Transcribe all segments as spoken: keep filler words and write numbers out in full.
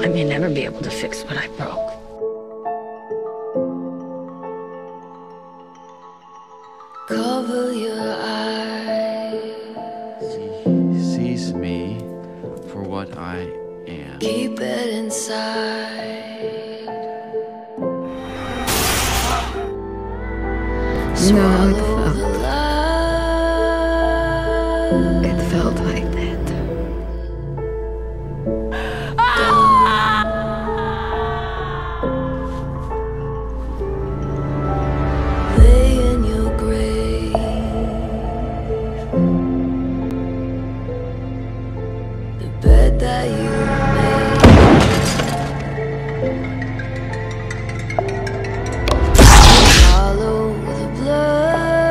I may never be able to fix what I broke. Cover your eyes. He sees me for what I am. Keep it inside. You know how it Swallow the felt. lie. It felt like that. Lay in your grave. The bed that you made. Follow the blood.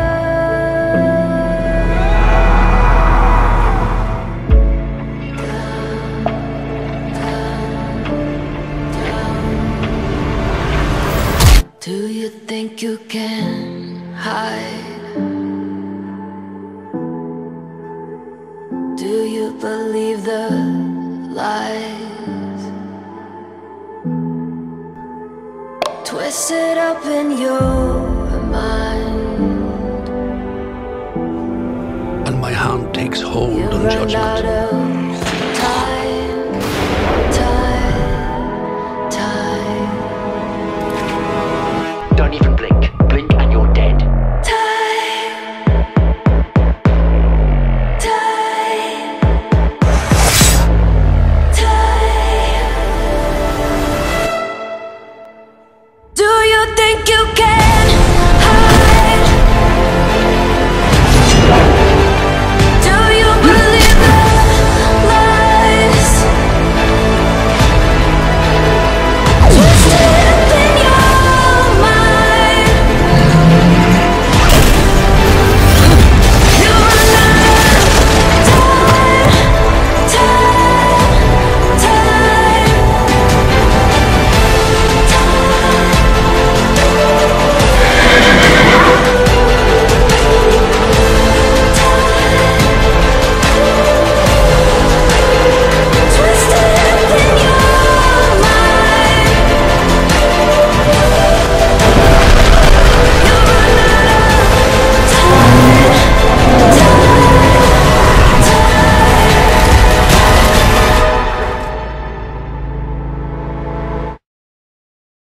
Down, down, down. Do you think you can hide? Do you believe the lies? Twist it up in your mind. And my hand takes hold You've on run out judgment. of time, time, time. Don't even blink. Blink and you're dead. Time, time, time. Do you think you can?